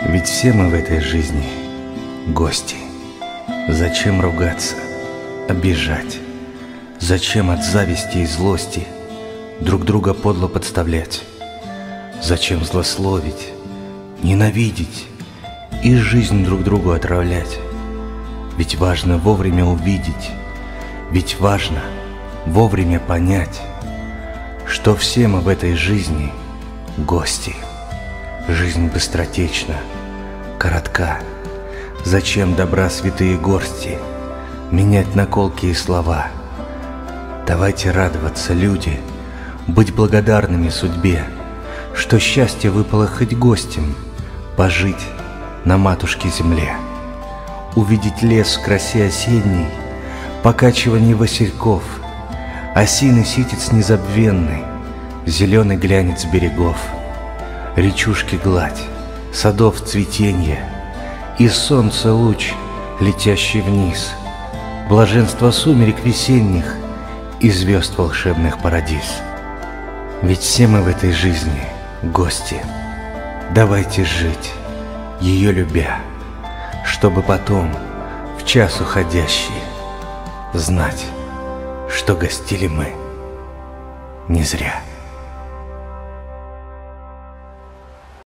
Ведь все мы в этой жизни гости. Зачем ругаться, обижать? Зачем от зависти и злости друг друга подло подставлять? Зачем злословить, ненавидеть и жизнь друг другу отравлять? Ведь важно вовремя увидеть, ведь важно вовремя понять, что все мы в этой жизни гости. Жизнь быстротечна, коротка. Зачем добра святые горсти менять на колкие слова? Давайте радоваться, люди, быть благодарными судьбе, что счастье выпало хоть гостем пожить на матушке земле, увидеть лес в красе осенней, покачивание васильков, осиный ситец незабвенный, зеленый глянец берегов, речушки гладь, садов цветенье и солнце луч, летящий вниз, блаженство сумерек весенних и звезд волшебных парадиз. Ведь все мы в этой жизни гости. Давайте жить, ее любя, чтобы потом, в час уходящий, знать, что гостили мы не зря.